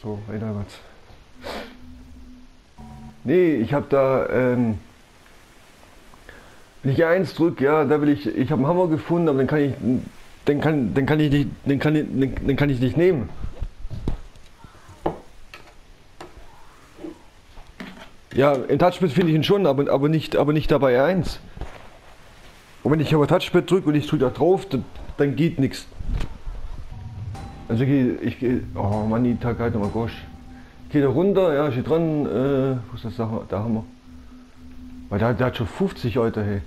So, Einheimats. Nee, ich habe da, wenn ich eins drücke, ja, da will ich habe einen Hammer gefunden, aber den kann ich nicht nehmen. Ja, im Touchpad finde ich ihn schon, aber nicht dabei eins. Und wenn ich aber Touchpad drücke und ich drücke da drauf, dann geht nichts. Also ich gehe, oh Mann, die Tag halt nochmal gosh. Ich gehe da runter, ja, steht dran, wo ist das da Hammer? Weil der hat schon 50, Alter, hey.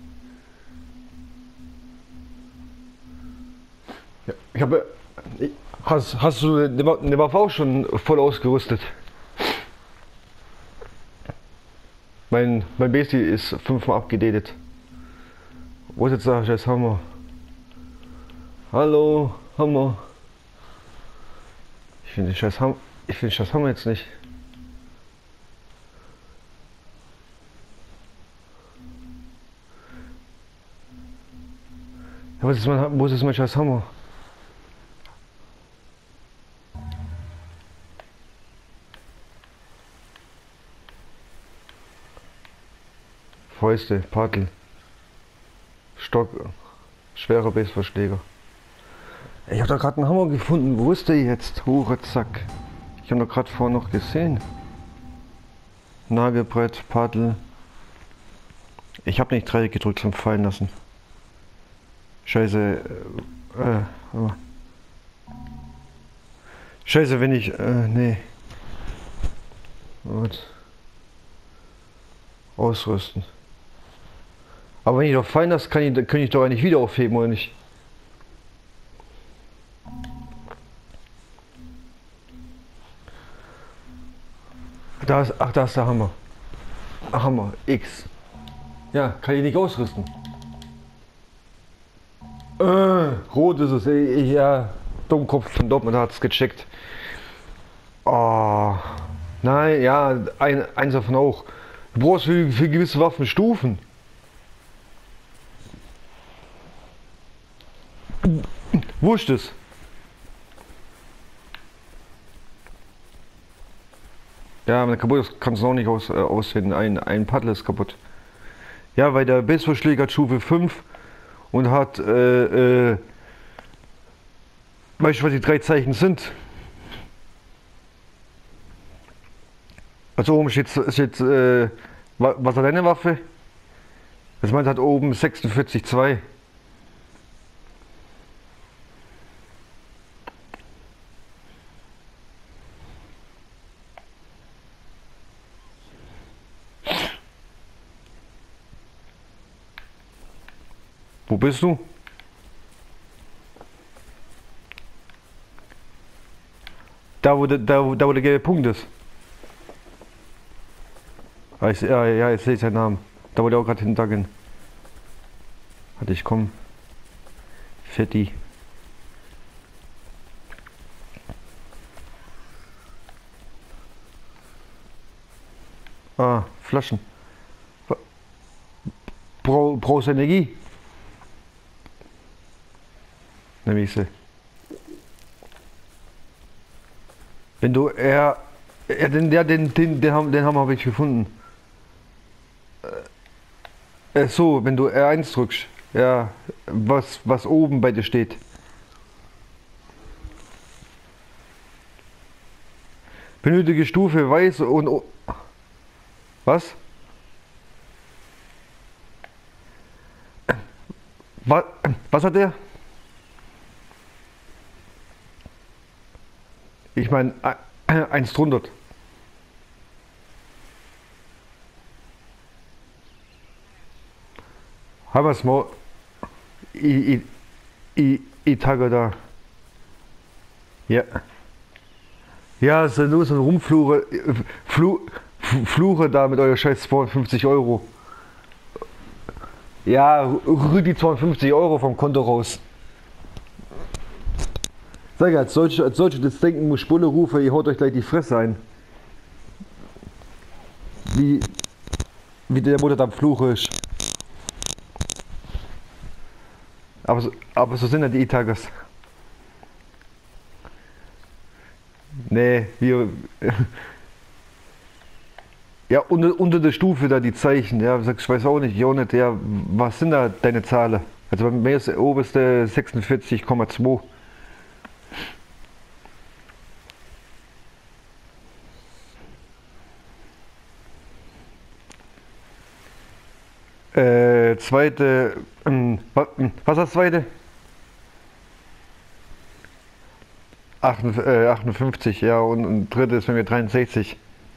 Ja, hast du eine Waffe auch schon voll ausgerüstet? Mein Bestie ist 5-mal abgedatet. Wo ist jetzt der scheiß Hammer? Hallo, Hammer. Ich finde den scheiß Hammer jetzt nicht. Ja, wo ist mein scheiß Hammer? Fäuste, Paddel, Stock, schwerer Baseballschläger. Ich habe da gerade einen Hammer gefunden. Wo ist der jetzt? Hure Zack. Ich habe da gerade vorhin noch gesehen. Nagelbrett, Paddel. Ich habe nicht Dreieck gedrückt zum Fallen lassen. Scheiße. Scheiße, wenn ich. Nee. Gut. Ausrüsten. Aber wenn ich doch fallen lasse, kann ich doch eigentlich wieder aufheben, oder nicht? Da ist der Hammer. Hammer, X. Ja, kann ich nicht ausrüsten. Rot ist es, ey, ja. Dummkopf von Dortmund hat es gecheckt. Oh, nein, ja, eins davon auch. Du brauchst für gewisse Waffen Stufen. Wurscht es. Ja, wenn er kaputt ist, kannst du auch nicht ausfinden. Ein Paddel ist kaputt. Ja, weil der Baseballschläger hat Stufe 5 und hat, weißt du, was die 3 Zeichen sind? Also oben steht, was hat deine Waffe? Das meint hat oben 46,2. Wo bist du? Da wo der gelbe Punkt ist. Ah, ja, jetzt sehe ich seinen Namen. Da wollte ich auch gerade hintergehen. Warte, ich komm. Fetti. Ah, Flaschen. Brauchst du Energie? Nehme ich sie. Wenn du den Hammer habe ich gefunden. So, wenn du R1 drückst, ja, was oben bei dir steht. Benötige Stufe weiß und was? Was hat der? Ich meine, 1 drunter. Haben wir es mal. Tage da. Ja. Ja, es ist nur so ein Fluche da mit eurer scheiß 250 Euro. Ja, rührt die 250 Euro vom Konto raus. Sag ja, als solche das denken muss, Bulle rufe, ihr haut euch gleich die Fresse ein. Wie der Mutter am Fluch ist. Aber so sind ja die E-Taggers. Nee, wir. Ja, unter der Stufe da die Zeichen, ja, ich weiß auch nicht, ja, was sind da deine Zahlen? Also bei mir ist der oberste 46,2. 2. Was ist das zweite? 58, ja, und dritte ist bei mir 63.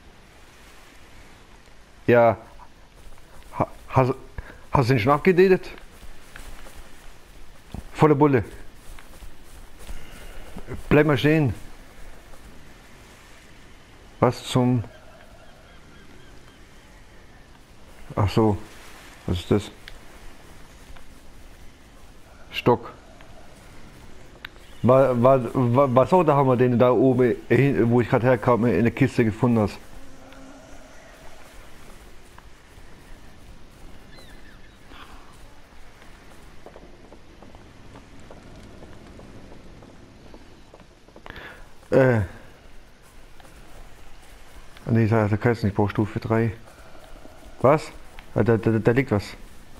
Ja, hast, hast du den schon abgedatet? Volle Bulle. Bleib mal stehen. Was zum... Ach so, was ist das? Stock. Was auch da haben wir den da oben, wo ich gerade herkam, in der Kiste gefunden hast? Nee, da kannst du nicht, ich brauche Stufe 3. Was? Da liegt was.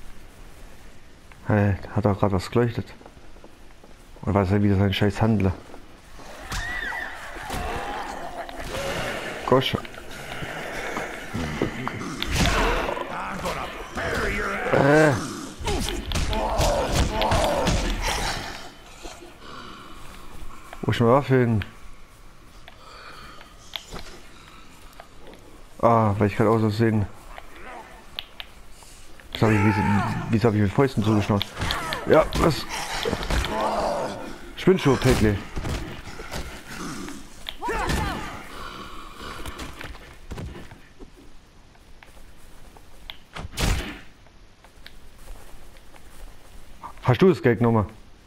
Hat auch gerade was geleuchtet. Und weiß er wieder sein scheiß Handler. Gosh. Wo ist meine Waffe hin? Ah, weil ich gerade aus Versehen. Wieso hab ich mit Fäusten zugeschnauzt? Ja, was? Spinnschuh, Päckle. Hast du das Geld genommen?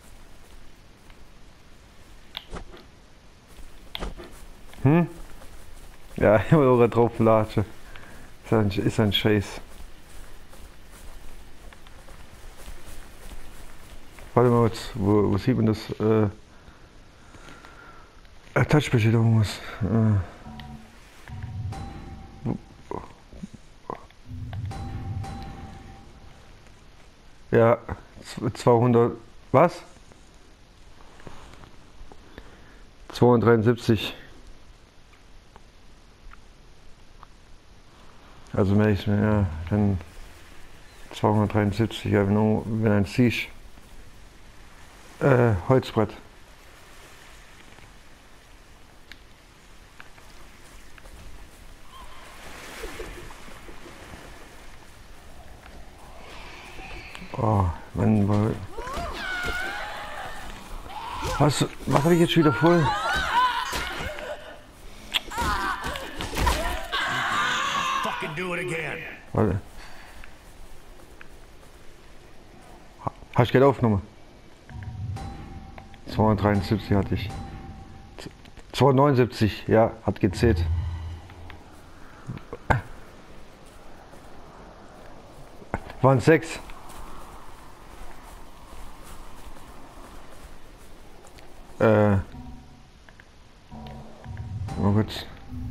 Hm? Ja, immer noch drauf latsche. Ist ein Scheiß. Warte mal, wo sieht man das? Touchbestätigung muss. Ja, 200. Was? 273. Also merke ich mir, ja, dann 273, ja, wenn ein Siege. Holzbrett. Oh, Mann, was habe ich jetzt wieder voll? Warte. Hast du Geld aufgenommen? 273 hatte ich. 279, ja, hat gezählt. Waren 6. Mal kurz.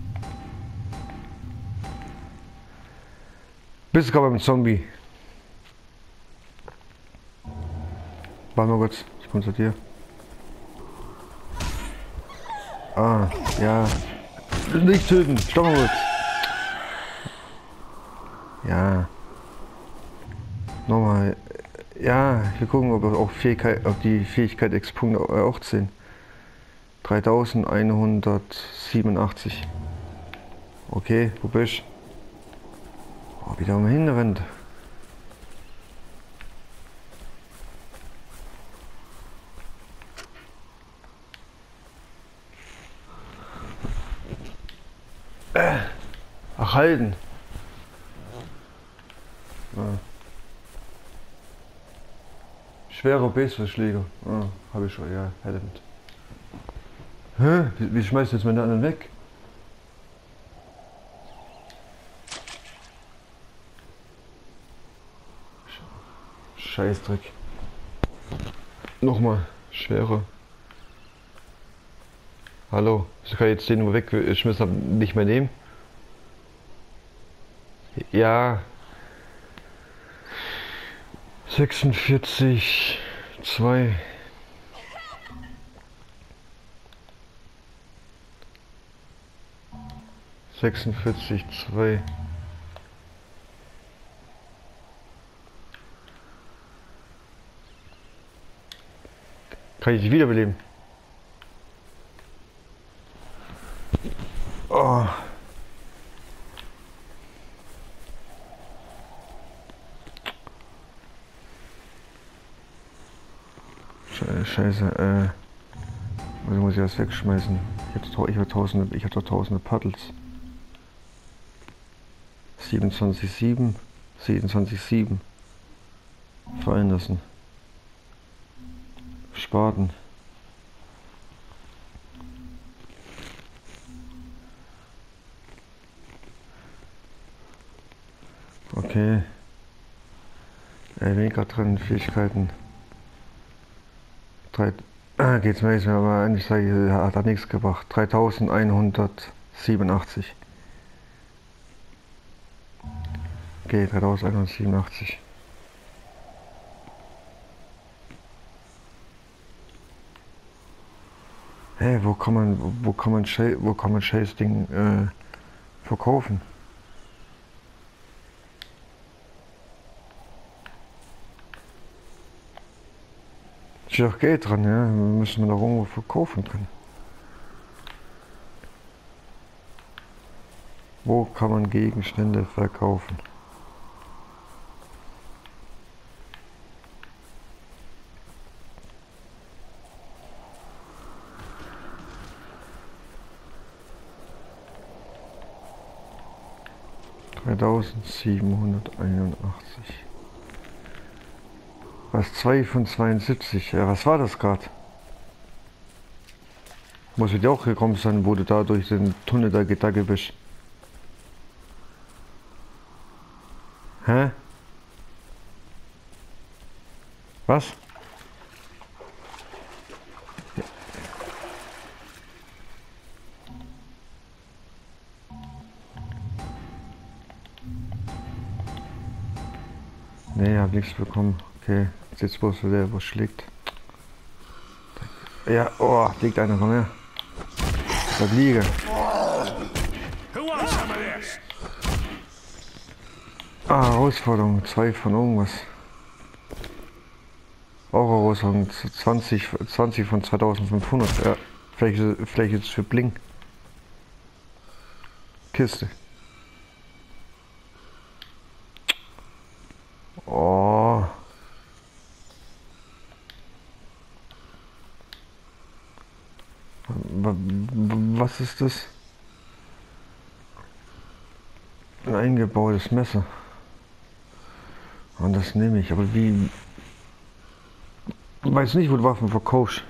Bist du gerade beim Zombie? Warte mal kurz, ich konstatiere. Ah, ja. Nicht töten, stopp mal kurz. Ja. Nochmal. Ja, wir gucken, ob die Fähigkeit X-Punkte auch zählen. 3187. Okay, wo bist du? Oh, wieder um hinrennt. Ach, halten. Ah. Schwerer Bassverschläger. Ah, habe ich schon, ja, hätte mit. Hä? Wie schmeißt du jetzt meine anderen weg? Scheißdreck. Nochmal, schwerer. Hallo, ich kann jetzt den, wo weggeschmissen habe, nicht mehr nehmen. Ja, 46, 2. 46, 2. Kann ich dich wiederbeleben? Oh. Scheiße, also muss ich das wegschmeißen. Ich hab doch tausende Paddels. 27,7. 27,7. Fallen lassen. Spaten. Okay. Weniger drin, Fähigkeiten. Geht's mir nicht mehr, aber eigentlich sage ich, hat er nichts gebracht. 3187. Okay, 3187. Hey, wo kann man Scheiß Ding verkaufen? Steht doch Geld dran, ja? Müssen wir doch irgendwo verkaufen können. Wo kann man Gegenstände verkaufen? $3.781. Was 2 von 72? Ja, was war das gerade? Muss dir auch gekommen sein, wo du da durch den Tunnel da bist. Hä? Was? Nee, hab nichts bekommen. Okay, jetzt bloß der, wo schlägt. Ja, oh, liegt einer, komm her. Da liege. Ah, Herausforderung, 2 von irgendwas. Auch Herausforderung, 20 von 2500. Ja, vielleicht ist es für Bling. Kiste. Oh. Was ist das? Ein eingebautes Messer. Und das nehme ich, aber wie? Ich weiß nicht, wo du Waffen verkaufst.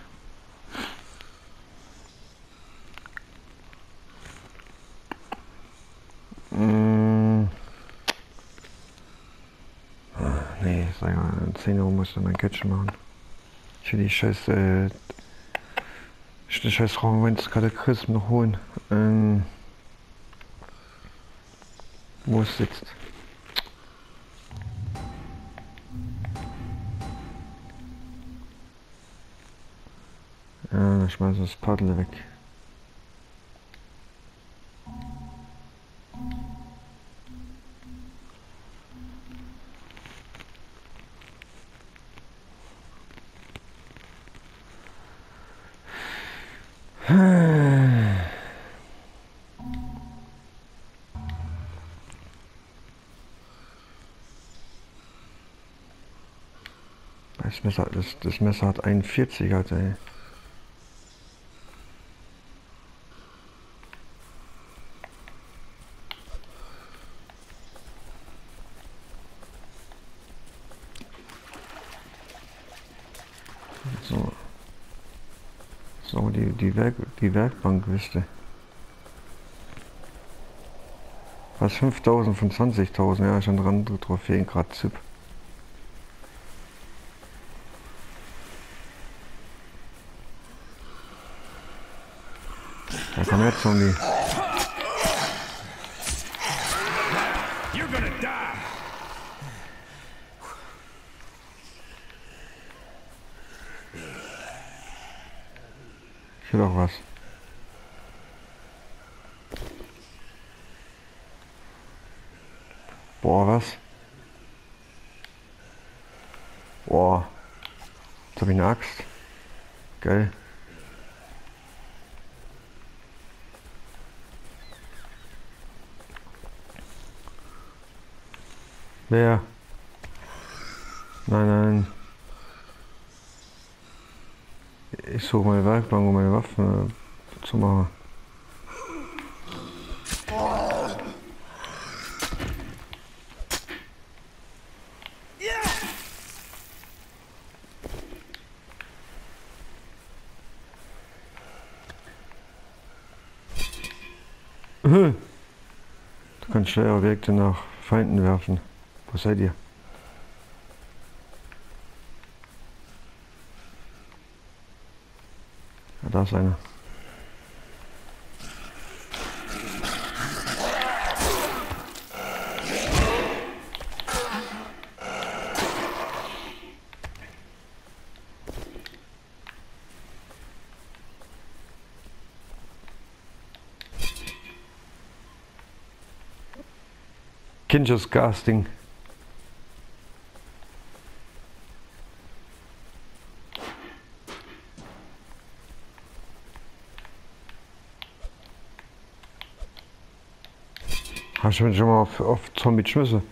Nee, sag mal, 10 Euro muss ich dann mein Catchen machen. Ich will die scheiß Raum, wenn es gerade Chris noch holen. Wo es sitzt. Ja, ich schmeiße das Paddel weg. Das Messer hat 41, Alter, ey. So, die Werkbank wüsste. Was 5000 von 20.000, ja, schon dran, Trophäen, gerade ZIP. Zombie. You're gonna die. Ich will auch was. Boah, was? Boah. Jetzt habe ich eine Axt. Geil. Wer? Nein, nein. Ich suche meine Werkbank, um meine Waffen zu machen. Du kannst schwer Objekte nach Feinden werfen. Wo seid ihr? Ja, da ist einer. Kinches Casting. Hast du mich schon mal auf Zombie geschmissen?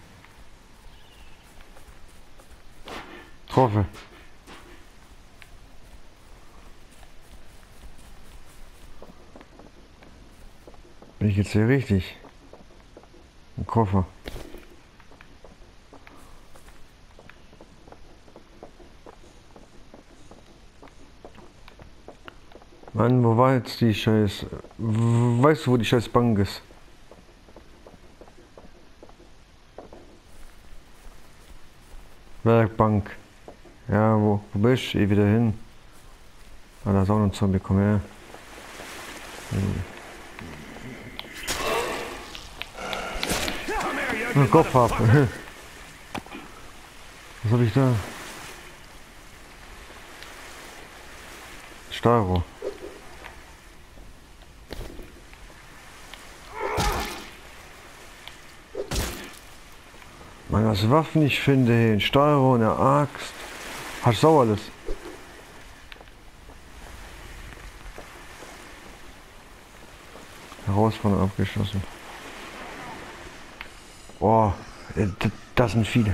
Getroffen. Bin ich jetzt hier richtig? Ein Koffer. Mann, wo war jetzt die Scheiß... Weißt du, wo die Scheiß Bank ist? Werkbank. Ja, wo bist du? Ich wieder hin. Ah, da ist auch noch ein Zombie, komm her. Kopf ab. Was hab ich da? Stahlrohr. Mann, was Waffen ich finde, hier ein Stahlrohr, eine Axt. Hast du auch alles? Herausforderung abgeschlossen. Oh, das sind viele.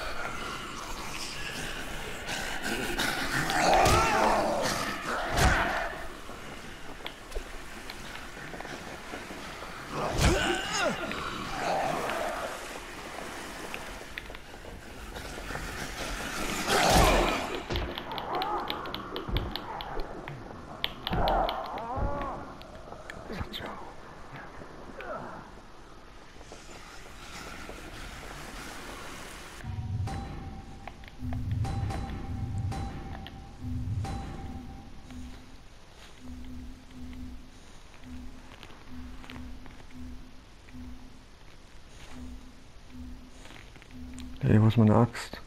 Hey, wo ist meine Axt?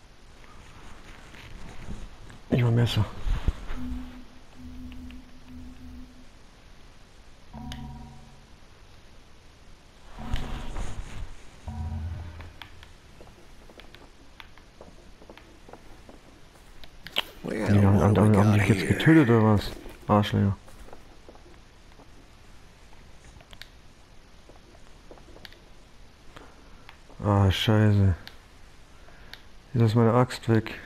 Ich will Messer. Haben die jetzt getötet oder was? Arschlöcher. Ah, scheiße. Jetzt ist meine Axt weg.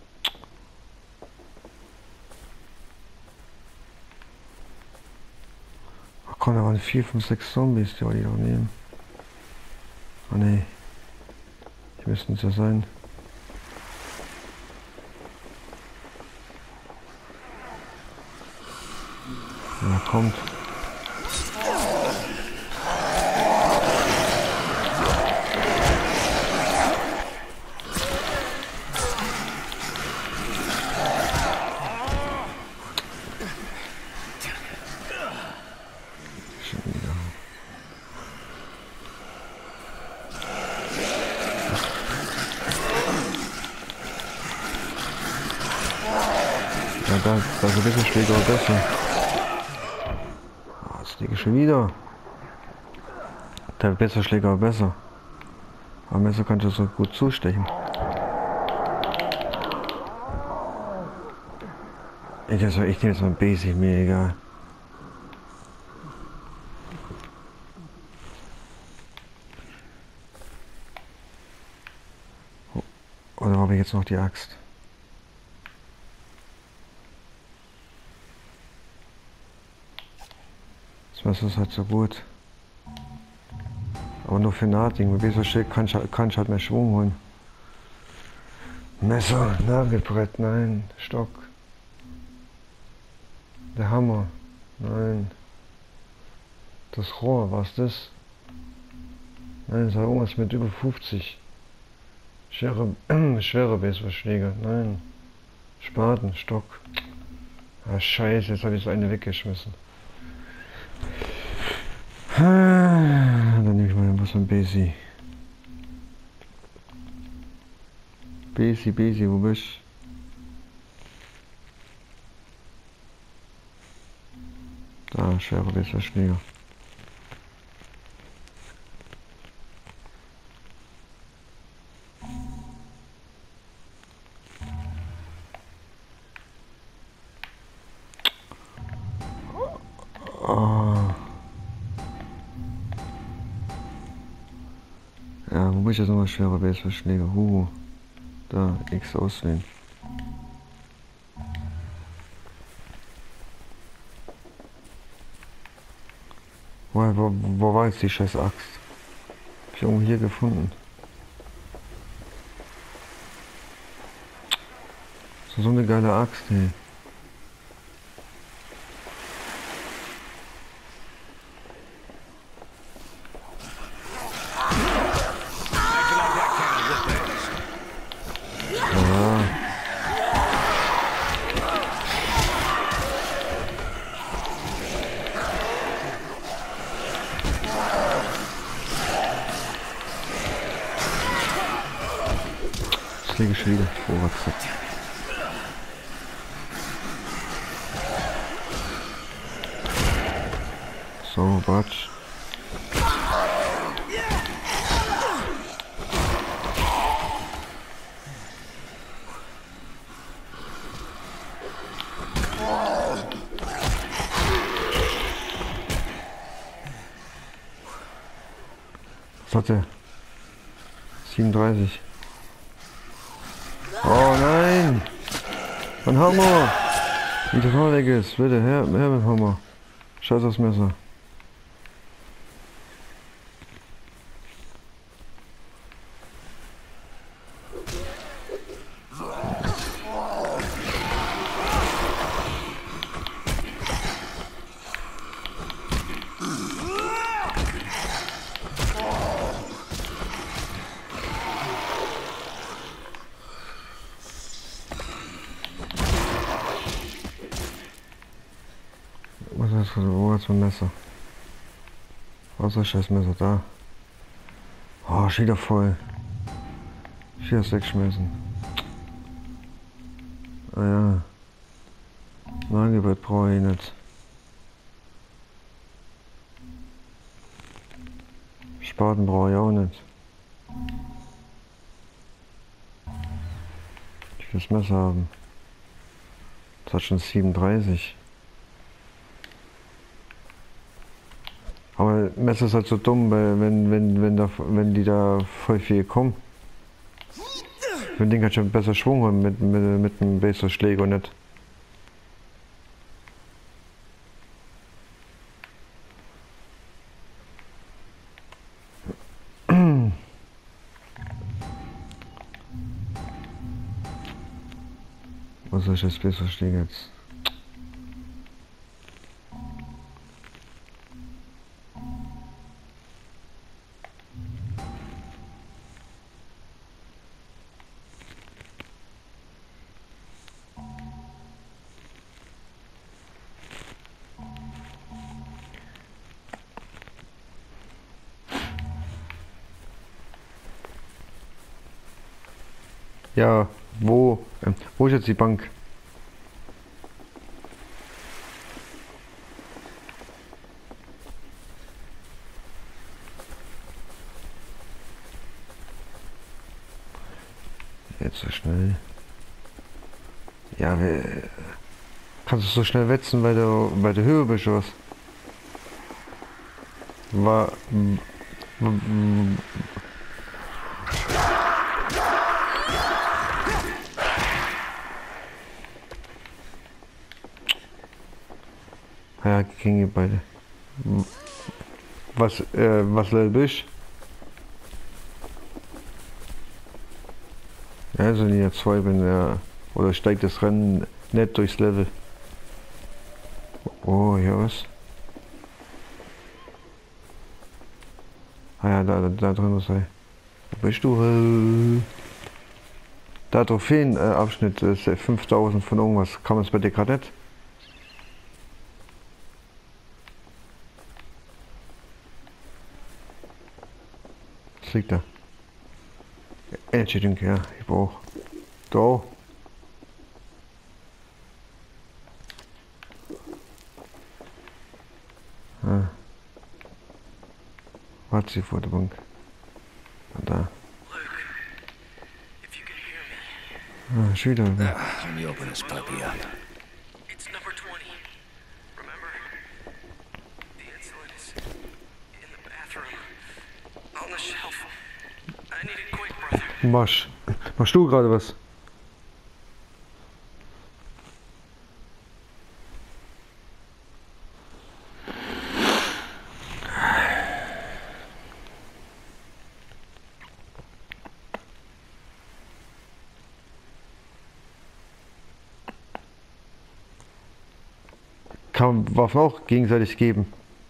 Ach komm, da waren 4, 5, 6 Zombies, die wollte ich auch nehmen. Ah ne. Die müssten es ja sein. Ja, kommt. da ist ein bisschen Schläger besser. Ah, jetzt liege ich schon wieder. Der bessere Schläger besser. Aber Messer kannst du so gut zustechen. Ich nehme jetzt mal ein Basic, mir egal. Oder habe ich jetzt noch die Axt? Das Messer ist halt so gut. Aber nur für Nahtding. Mit so schick kann ich halt mehr Schwung holen. Messer, Nagelbrett, nein. Stock. Der Hammer, nein. Das Rohr, was ist das? Nein, das war irgendwas mit über 50. Schwere Baseballschläger, nein. Spaten, Stock. Ah, scheiße, jetzt habe ich so eine weggeschmissen. Dann nehme ich mal was von Basi. Basi, wo bist du? Da, schwere Baseballschläger. Ja, wo muss ich jetzt nochmal schwere Baseballschläger? Da, X auswählen. Wo war jetzt die scheiß Axt? Hab ich irgendwo hier gefunden. So eine geile Axt, ey. Lege ich wieder. Oh, was ist das? So, Batsch. Was hat der? 37. Oh nein! Mein Hammer! Wie das Hammer weg ist. Bitte, her mit dem Hammer. Scheiß aufs Messer. Wo ist mein Messer? Was ist das scheiß Messer da? Oh, steht doch voll. Ich will das wegschmeißen. Ah ja. Nagelbrett brauche ich nicht. Spaten brauche ich auch nicht. Ich will das Messer haben. Das hat schon 37. Aber Messer ist halt so dumm, weil wenn die da voll viel kommen. Für den Ding kann ich schon besser Schwung haben mit einem Baseballschläger und nicht. Was soll ich als Baseballschläger jetzt? Ja, wo ist jetzt die Bank? Nicht so schnell. Ja, kannst du so schnell wetzen, weil du bei der Höhe bist, oder was? War... Ja, kriegen die beide. Was Level bist? Ja, also Linie 2, wenn er... Oder steigt das Rennen nicht durchs Level. Oh, hier was? Ah ja, da drin ist er. Wo bist du? Da Trophäenabschnitt ist 5000 von irgendwas. Kann man es bei dir gerade nicht? Was liegt da? Energy Drink, ja, ich brauch. Da. Ah. Warte sie vor der Bank. Da. Ah, Schüler. Let me open this puppy up. It's number 20. Remember? The insulin is in the bathroom. On the shelf. I need it quick, brother. Machst du gerade was? Kann man Waffen auch gegenseitig geben.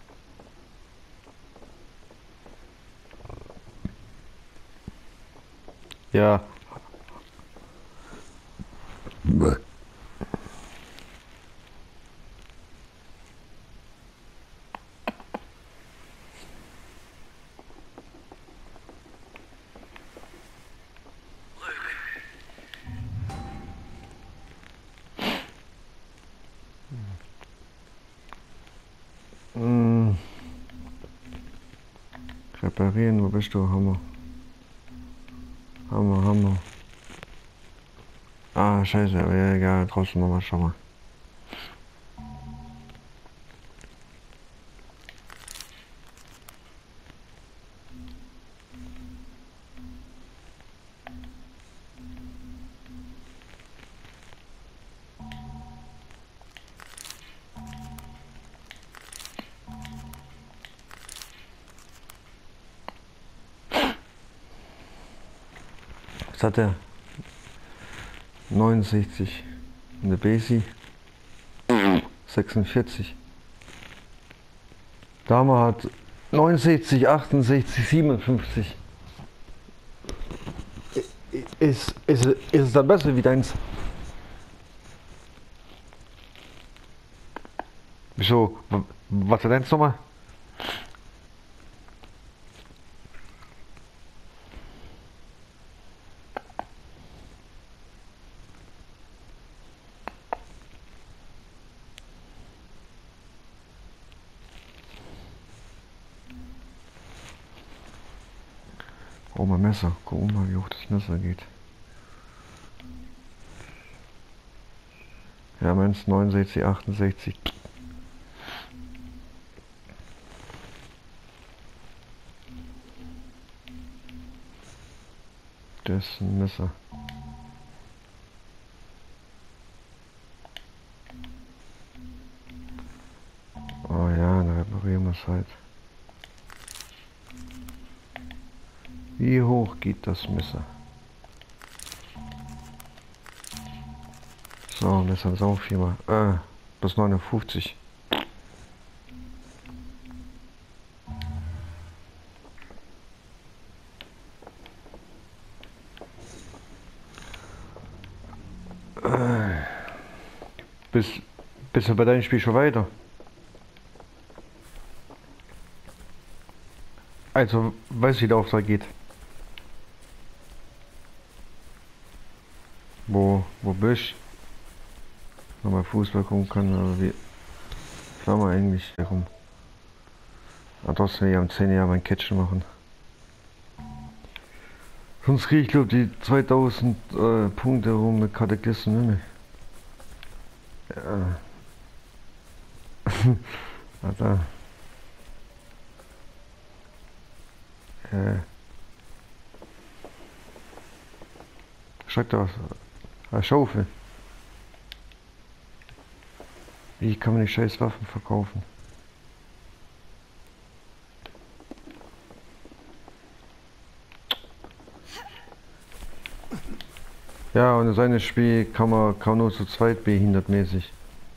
Ja. Reparieren, wo bist du? Hammer. Hammer. Ah, scheiße, aber ja, egal, draußen nochmal, schau mal. Was hat der? 69 in der Basi. 46. Dame hat 69, 68, 57. Ist es dann besser wie deins? Wieso? Was hat deins nochmal? Oh, mein Messer. Guck mal, wie hoch das Messer geht. Ja, meins 69, 68. Das ist ein Messer. Oh ja, dann reparieren wir es halt. Wie hoch geht das Messer? So, Messer ist auch viermal. Bis 59. Bist du bei deinem Spiel schon weiter? Also, weißt du, wie der Auftrag geht? Wo bist du? Nochmal Fußball gucken kann, aber wie... Sagen wir eigentlich darum. Aber trotzdem, wir am 10 Jahre mein Catchen machen. Sonst kriege ich glaube die 2000 Punkte rum mit Kataklisten nicht mehr. Ja. Warte. Schreibt da was. Eine Schaufel. Wie kann man die scheiß Waffen verkaufen? Ja, und das eine Spiel kann man nur zu zweit behindertmäßig.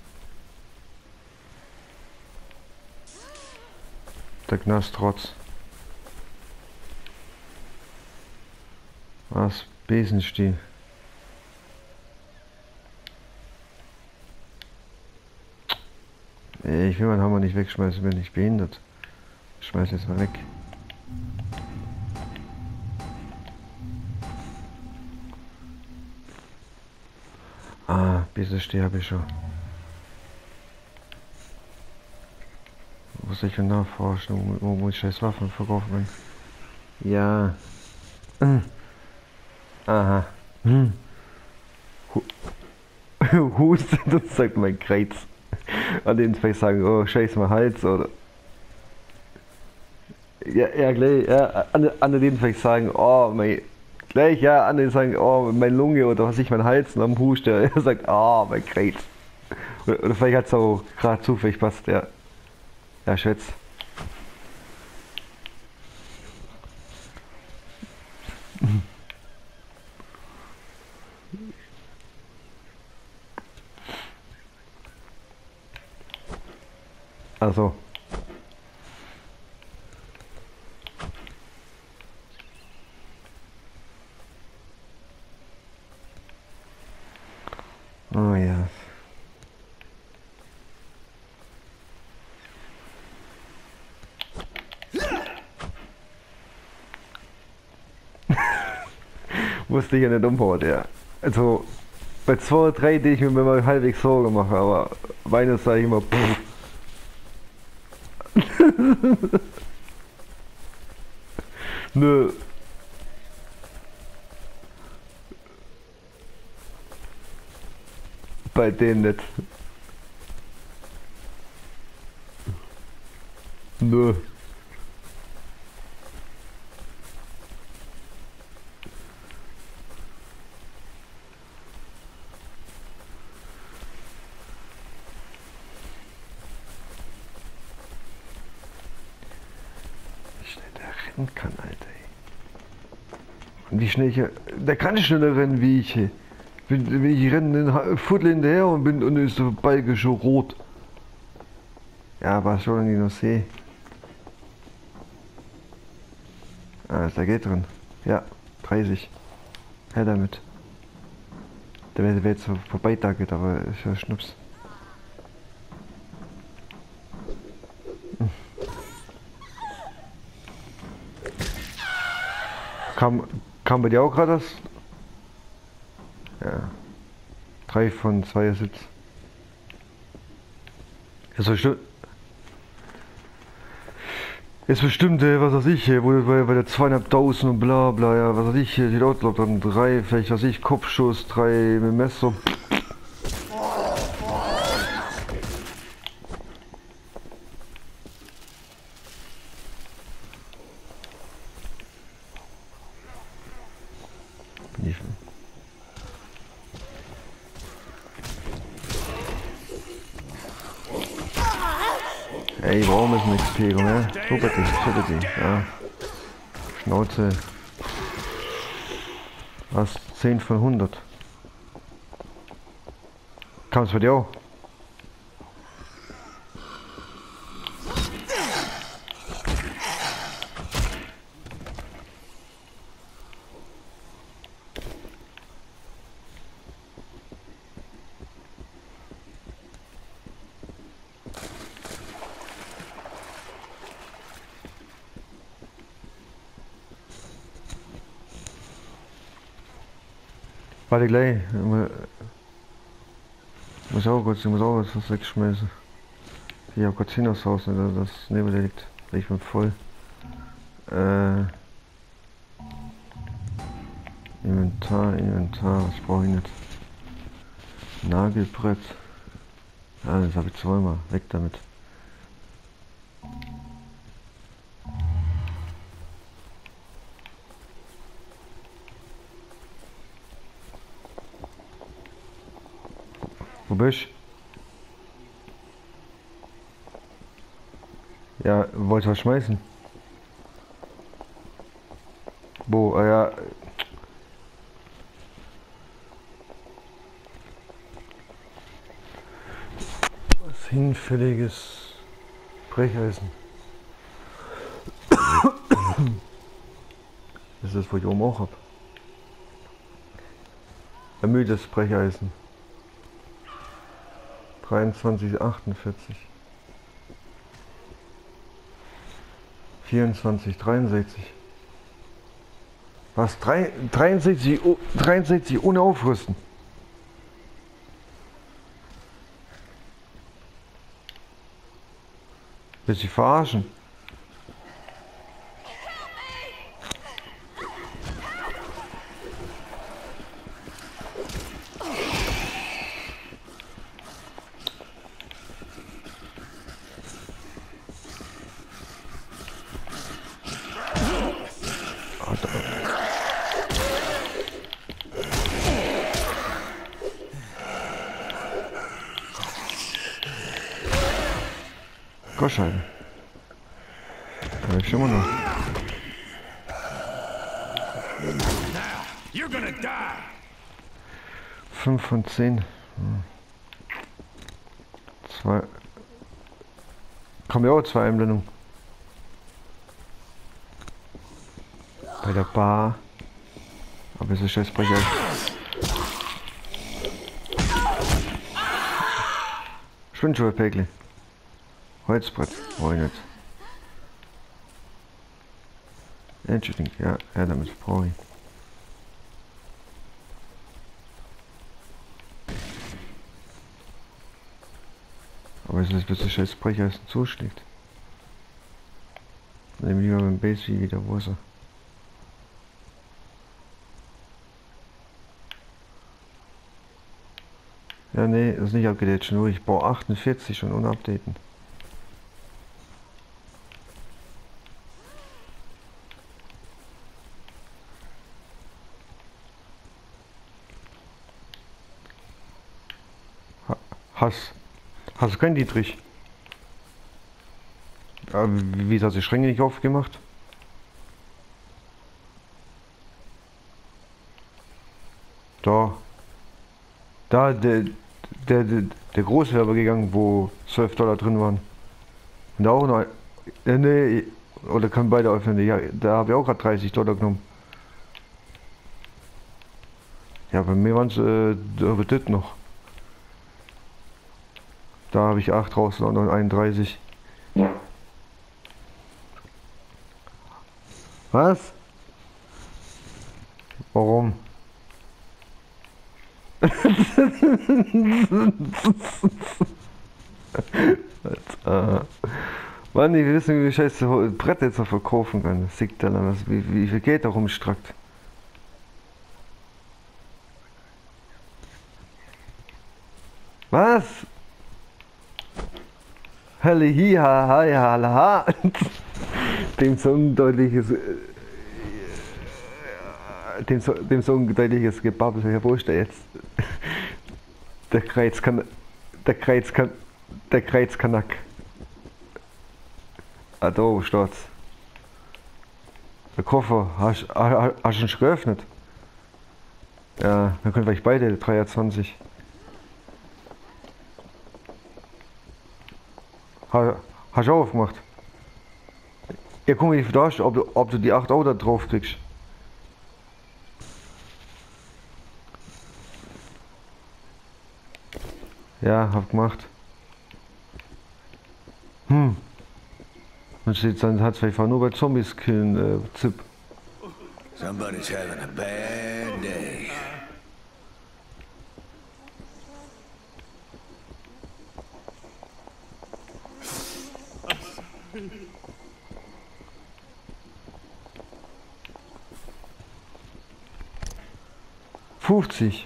Der Knast trotz. Was? Besenstiel. Ich will meinen Hammer nicht wegschmeißen, bin ich behindert. Ich schmeiß jetzt mal weg. Ah, Besenstiel habe ich schon. Muss ich nachforschen, wo muss ich scheiß Waffen verkaufen? Ja. Aha. Hustet, das sagt mein Kreuz. An denen vielleicht sagen, oh scheiß mal Hals oder. Ja, gleich, ja, an denen vielleicht sagen, oh mein. Gleich, ja, andere sagen, oh mein Lunge oder was ich, mein Hals und am Hust, der sagt, oh mein Kreuz. Oder vielleicht hat es auch gerade zufällig passt, ja. Ja, schätz. Also. Oh ja. Wusste ich ja nicht umhauen, ja. Also bei 2, 3, die ich mir mal halbwegs Sorgen mache, aber meines sage ich immer pff. Nö. Bei denen nicht. Nö. Wie schnell der rennen kann, Alter. Und wie schnell ich. Der kann nicht schneller rennen wie ich. Wenn ich renne den Viertel hinterher und bin und ist der Balke schon rot. Ja, was soll denn die noch sehen? Ah, ist da Geld drin. Ja, 30. Her damit. Der wäre jetzt vorbei da geht, aber ist ja Schnups. Kam bei dir auch gerade das? Ja. 3 von 2 Sitz. Ist bestimmt. Ist bestimmt, was weiß ich, wo bei der 2.500 und bla bla, ja, was weiß ich, die Outlaw dann 3, vielleicht was weiß ich, Kopfschuss, 3 mit Messer. Ey, warum ist ein XP, ne? So bitte, ja. Schnauze. Was? 10 von 100. Kam es bei dir auch? Warte gleich. Ich muss auch was wegschmeißen. Ich habe gerade das Haus, das neben dir liegt. Ich bin voll. Inventar, was brauche ich nicht? Nagelbrett. Ah, das habe ich zweimal. Weg damit. Wo bist du? Ja, wollt ihr was schmeißen? Wo? Ah, ja. Was hinfälliges Brecheisen. Das ist das, was ich oben auch habe. Ermüdetes Brecheisen. 23,48. 24,63. Was? 63 ohne Aufrüsten. Willst du dich verarschen? Gottschalten. Da ich schon mal noch. You're gonna die. 5 von 10. 2. Kommen ja auch 2 Einblendungen. Bei der Bar. Aber es ist scheiß Brecher. Schwindschuhe-Päckli. Holzbrett. Brauche ich nicht. Entschuldigung, ja, damit brauche ich. Aber es ist, bis der scheiß Brecher erst zuschlägt. Nehmen wir lieber mit dem Base wieder Wasser. Ja, nee, ist nicht abgedatet, nur ich baue 48 schon ohne Updaten. Hast du keinen Dietrich? Wie hat die Schränke nicht aufgemacht? Da. Der Großwerber gegangen, wo 12 Dollar drin waren. Und da auch noch. Nee, oder kann beide öffnen. Ja, da habe ich auch gerade 30 Dollar genommen. Ja, bei mir waren es das noch. Da habe ich 8 draußen und noch 31. Was? Warum? Mann, ich will wissen, wie ich scheiße Brett jetzt noch verkaufen kann. Das sieht dann an, wie viel Geld da rumstrackt. Was? Halle hi ha ha ha ha. Dem so undeutliches dem so undeutliches Gebabbel, Herr Busch, der jetzt der Kreuzkanak. Ah, da steht's. Der Koffer, hast du ihn schon geöffnet? Ja, dann können vielleicht beide 23. Hast du auch aufgemacht? Ja, guck mal, wie viel da hast, ob du die 8 Euro da drauf kriegst. Ja, hab gemacht. Und steht dann hat es einfach nur bei Zombies killen, Zip. Somebody's having a bad day. 50.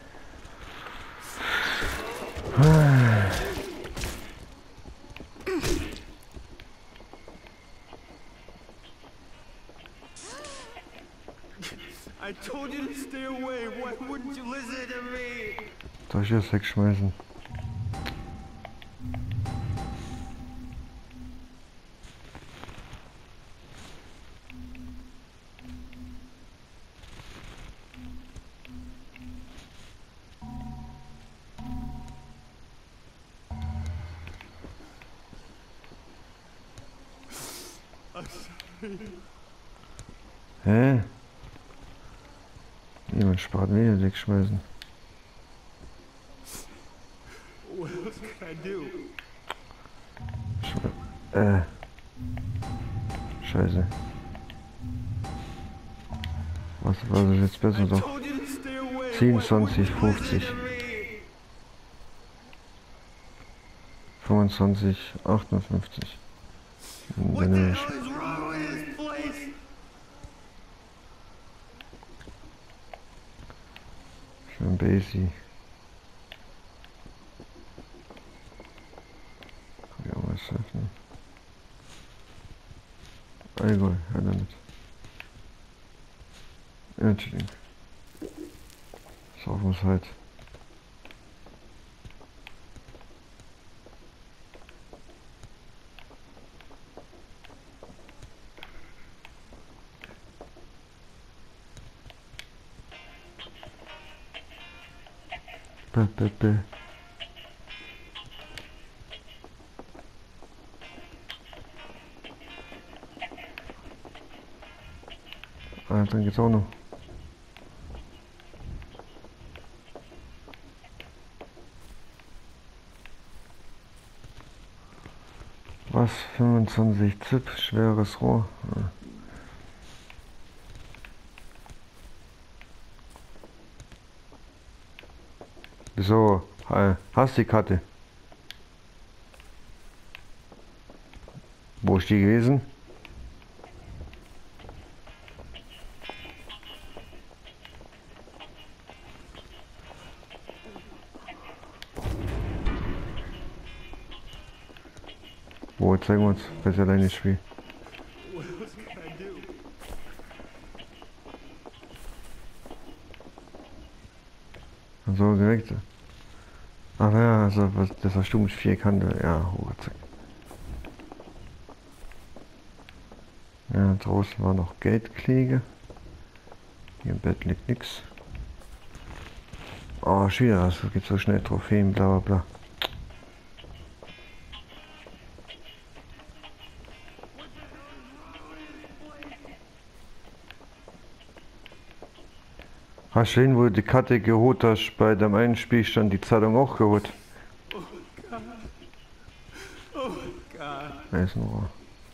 I told you to stay away. Why wouldn't you listen to me? Soll ich das wegschmeißen? Hä? Jemand spart Mehl wegschmeißen. What else can I do? Scheiße. Was ist jetzt besser I doch? told you to stay away. 27, 50, 25, 58. What Dann the nehme hell is wrong with this place? schön Basie. Kann ich auch was öffnen. Allgäu, ja damit. Ja, Entschuldigung. Saufen wir es halt. Bäh. Ah, dann geht's auch noch. Was? 25 Zip, schweres Rohr. Ja. So, hast die Karte? Wo ist die gewesen? Wo, zeigen wir uns, das ist alleine Spiel. What else can I do? So, direkt. Ach ja, also was, das hast du mit 4 Kante. Ja, oh, zack. Ja, draußen war noch Geldkliege. Hier im Bett liegt nix. Oh, schwierig, das geht so schnell, Trophäen, bla bla bla. Hast du hin, wo du die Karte geholt hast, bei dem einen Spielstand die Zeitung auch geholt? Oh God. Da ist ein Rohr.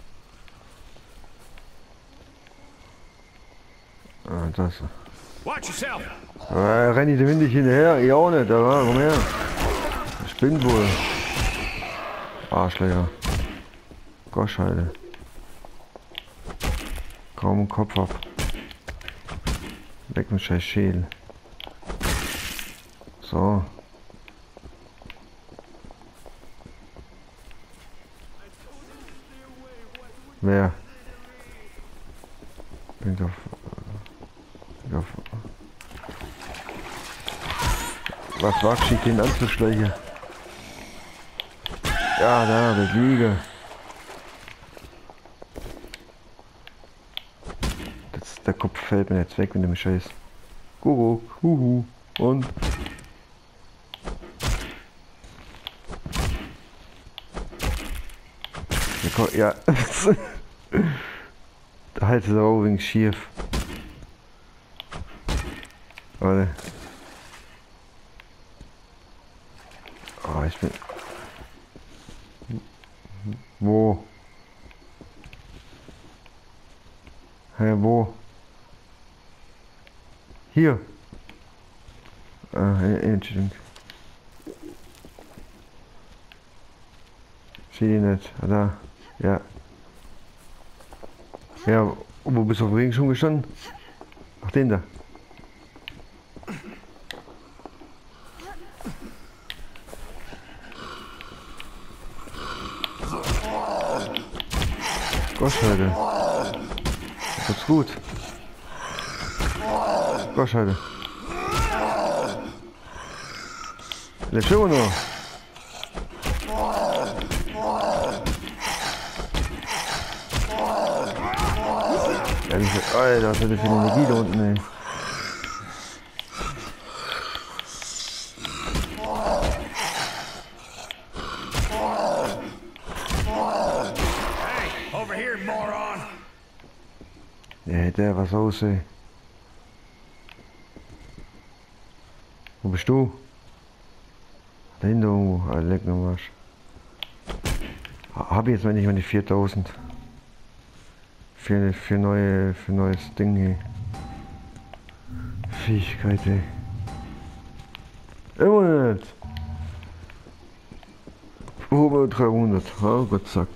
Ah, das. Watch yourself. Renn ich dem nicht hinterher? Ich auch nicht, aber komm her. Ich bin wohl. Arschlöcher. Goschheide. Kaum einen Kopf ab. Weg mit scheiß Schädel. So. Wer? Bin auf. Was wagst du den anzuschleichen? Ja, da, der Liege. Der Kopf fällt mir jetzt weg, wenn du mich scheißt. Kuckuck, huhu, und? Ja. Da halt es auch wegen schief. Warte. Oh, ich bin... Wo? Hä, wo? Hier. Ah, Entschuldigung. Sehe die nicht. Ah, da. Ja. Ja, wo bist du auf dem Regen schon gestanden? Ach, den da. Goschheide. Das ist gut. Goschheide. Lebt immer noch. Ja, Alter, was hat der für eine Energie da unten, ey. Over here, moron! Der hält ja was aus, ey. Wo bist du? Da hinten irgendwo. Ah, leck noch was. Hab ich jetzt mal nicht die 4000. Für neues Ding, ey. Fähigkeit, ey. Immer nicht. Über 300. Oh Gott, zack.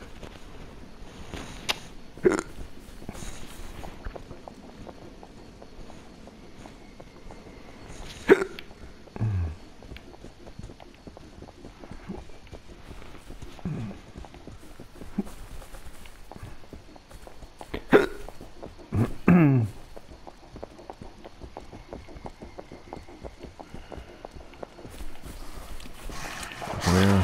Ja.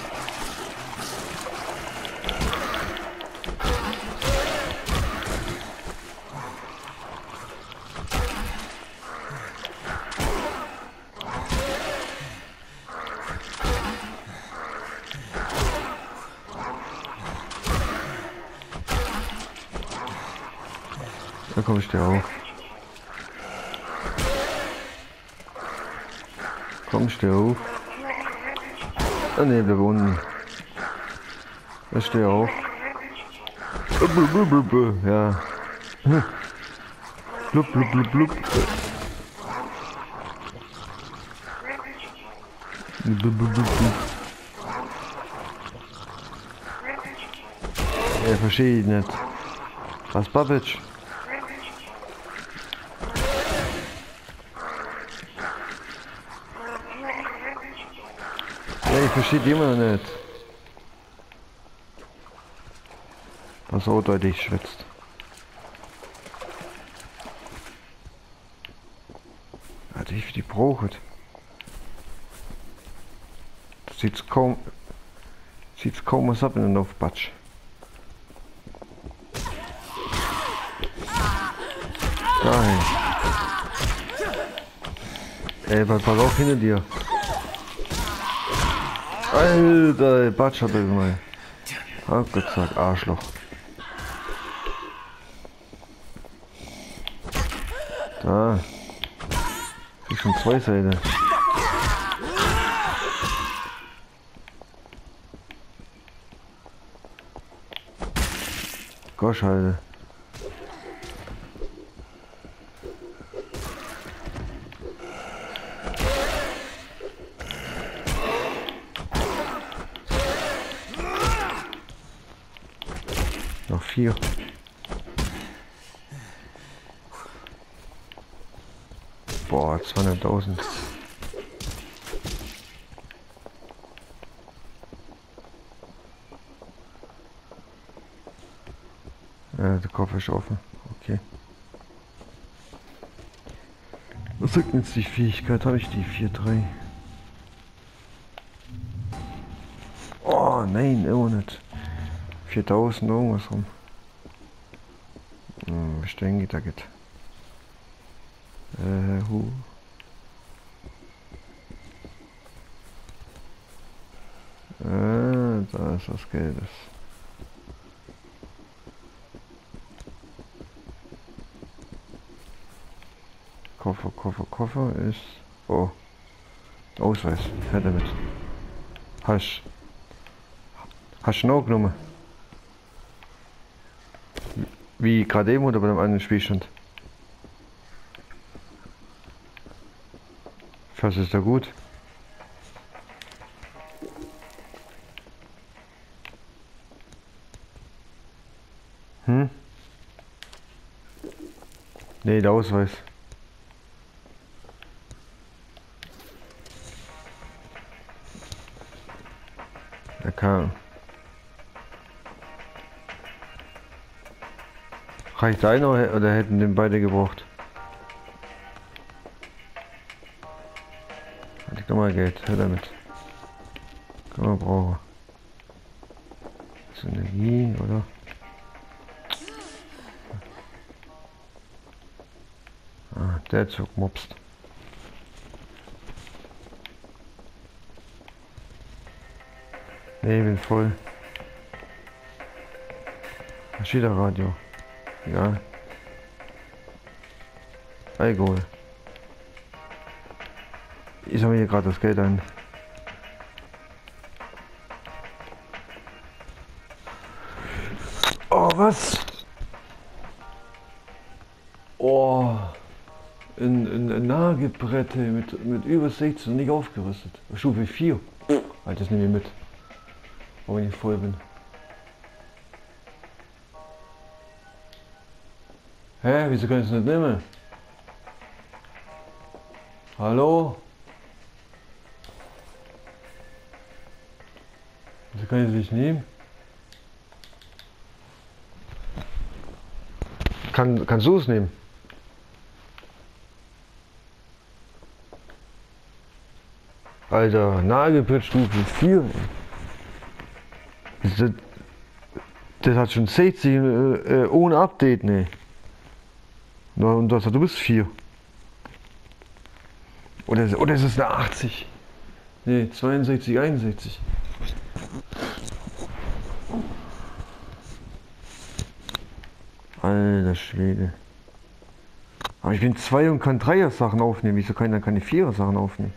Da komme ich dir auch. Kommst du auf? Ah ne, bleib unten. Da steht auch. Ja. Blub, blub, blub, blub. Blub, blub, blub, blub. Ja, verstehe ich nicht. Was, Babic? Ja, ich verstehe die immer noch nicht. Was so deutlich schwitzt. Alter, wie viel die braucht. Sieht's kaum was ab in den Laufbatsch. Geil. Ey, pass auf hinter dir. Alter, Batsch hat er mal. Oh Gott sei Dank, Arschloch. Da. Das ist schon zwei Seiten. Gosh, Alter. Noch 4. Boah, 200.000. Der Koffer ist offen. Okay. Was sagt jetzt die Fähigkeit? Habe ich die 4-3? Oh nein, immer nicht. 4000 irgendwas rum. Bestellen geht da geht. Da ist was Gelbes. Koffer ist... Oh. Ausweis. Her damit. Hast du noch genommen? Wie gerade eben oder bei dem anderen Spielstand? Was ist da gut? Hm? Nee, der Ausweis. Der kann. Reicht einer oder hätten den beide gebraucht? Ich kann mal Geld, hör damit. Kann man brauchen. Das ist Energie, oder? Ah, der Zug mopst. Nee, ich bin voll. Radio. Egal. Alkohol. Ich sammle hier gerade das Geld ein. Oh, was? Oh. Ein Nagelbrett mit über 16 nicht aufgerüstet. Stufe 4. Halt, das nehme ich mit. Wenn ich voll bin. Hä? Wieso kann ich es nicht nehmen? Hallo? Wieso kann ich es nicht nehmen? Kannst du es nehmen? Alter, Nagelbrett Stufe 4. Das hat schon 60 ohne Update, ne? Und du bist 4. Oder ist es eine 80? Ne, 62, 61. Alter Schwede. Aber ich bin 2 und kann 3er Sachen aufnehmen. Wieso kann ich dann keine 4er Sachen aufnehmen?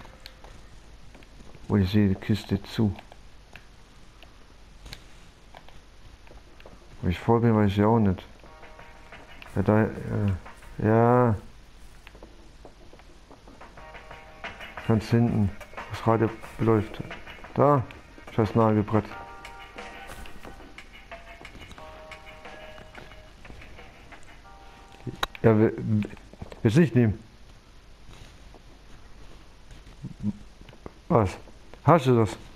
Oh, ich sehe die Kiste zu. Ob ich voll bin, weiß ich auch nicht. Ja, da, ja. Ganz hinten. Das Radio läuft. Da. Scheiß Nagelbrett. Ja, willst nicht nehmen? Was? Hast du das?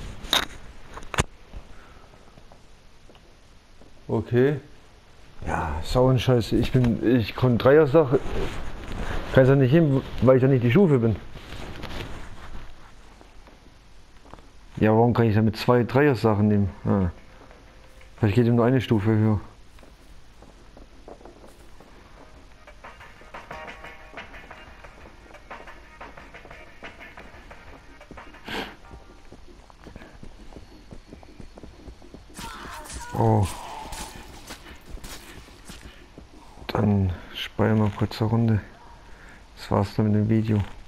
Okay. Ja, Sauenscheiße. Ich konnte 3er Sache. Kann es ja nicht hin, weil ich ja nicht die Stufe bin. Ja, warum kann ich damit 2 3er Sachen nehmen? Ah. Vielleicht geht ihm nur eine Stufe höher. Oh. Dann speichern wir kurz eine Runde. Das war's dann mit dem Video.